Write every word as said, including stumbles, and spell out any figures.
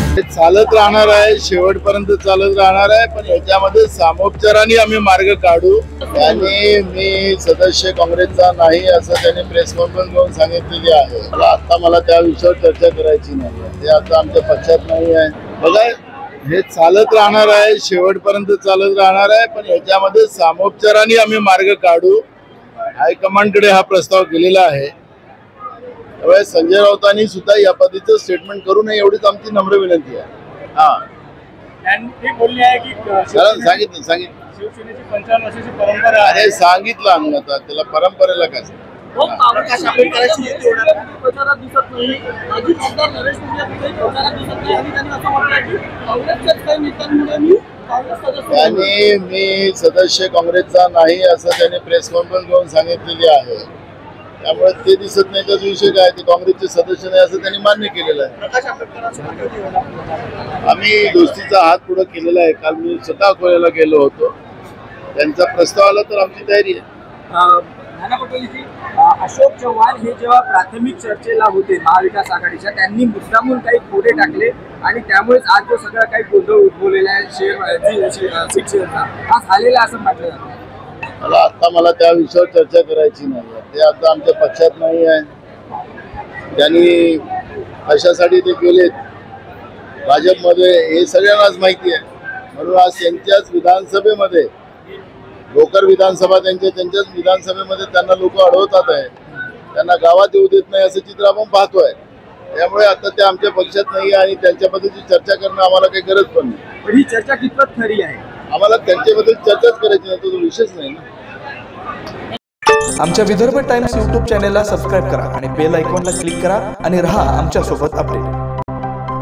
हे चालत राहणार आहे, शेवटपर्यंत चालत राहणार आहे, पण याच्यामध्ये सामोपचाराने आम्ही मार्ग काढू। आणि मी सदस्य काँग्रेसचा नाही असं त्यांनी प्रेस कॉन्फरन्स घेऊन सांगितलेली आहे। आता मला त्या विषयावर चर्चा करायची नाही, ते आता आमच्या पक्षात नाही आहे। बघा, हे चालत राहणार आहे, शेवटपर्यंत चालत राहणार आहे, पण याच्यामध्ये सामोपचाराने आम्ही मार्ग काढू। हायकमांडकडे हा प्रस्ताव केलेला आहे। त्यामुळे संजय राऊतांनी सुद्धा या पद्धतीचं स्टेटमेंट करू नये एवढीच आमची नम्र विनंती आहे। हा त्यांनी बोलले आहे की सांगितलं सांगितलं शिवसेनेची पंचावन्न वर्षाची परंपरा आहे। अरे सांगितलं आम्ही, आता त्याला परंपरेला काय प्रकाश आंबेडकरांची प्रचारात दिसत नाही, माजी खासदार नरेश कुंटे प्रचारात दिसत नाही आणि त्यांनी असं म्हटलं की काँग्रेसच्याच काही नेत्यांमुळे मी काँग्रेस सदस्य आणि मी सदस्य काँग्रेसचा नाही असं त्यांनी प्रेस कॉन्फरन्स घेऊन सांगितलेली आहे। त्यामुळे ते दिसत नाही तर विषय काय, ते काँग्रेसचे सदस्य नाही असं त्यांनी मान्य केलेलं आहे। प्रकाश आंबेडकरांसोबत आम्ही दोस्तीचा हात पुढे केलेला आहे। काल मी स्वतः अकोल्याला गेलो होतो, त्यांचा प्रस्ताव आला तर आमची तयारी आहे। नाना पटोलेजी, अशोक चव्हाण हे जेव्हा प्राथमिक चर्चेला होते महाविकास आघाडीच्या, त्यांनी मुद्दामून काही खोडे टाकले आणि त्यामुळेच आज जो सगळा काही गोंधळ उद्भवलेला आहे शेअर शिक्षणाचा हा झालेला असं म्हटलं जातं। मला आता मला त्या विषयावर चर्चा करायची नाही, ते आता आमच्या पक्षात नाही आहे। त्यांनी कशासाठी ते गेलेत भाजपमध्ये हे सगळ्यांनाच माहिती आहे। म्हणून आज त्यांच्याच विधानसभेमध्ये, भोकर विधानसभा त्यांच्या त्यांच्याच विधानसभेमध्ये त्यांना लोक अडवतात आहे, त्यांना गावात येऊ देत नाही असं चित्र आपण पाहतोय। त्यामुळे आता ते आमच्या पक्षात नाही आणि त्यांच्याबद्दलची चर्चा करणं आम्हाला काही गरज पण नाही। पण ही चर्चा कितपत खरी आहे? आम्हाला त्यांच्याबद्दल चर्चाच करायची नाही, तो विषयच नाही ना। आमच्या विदर्भ टाइम्स यूट्यूब चॅनेलला सबस्क्राईब करा आणि बेल आयकॉनला क्लिक करा आणि रहा आमच्या सोबत अपडेट।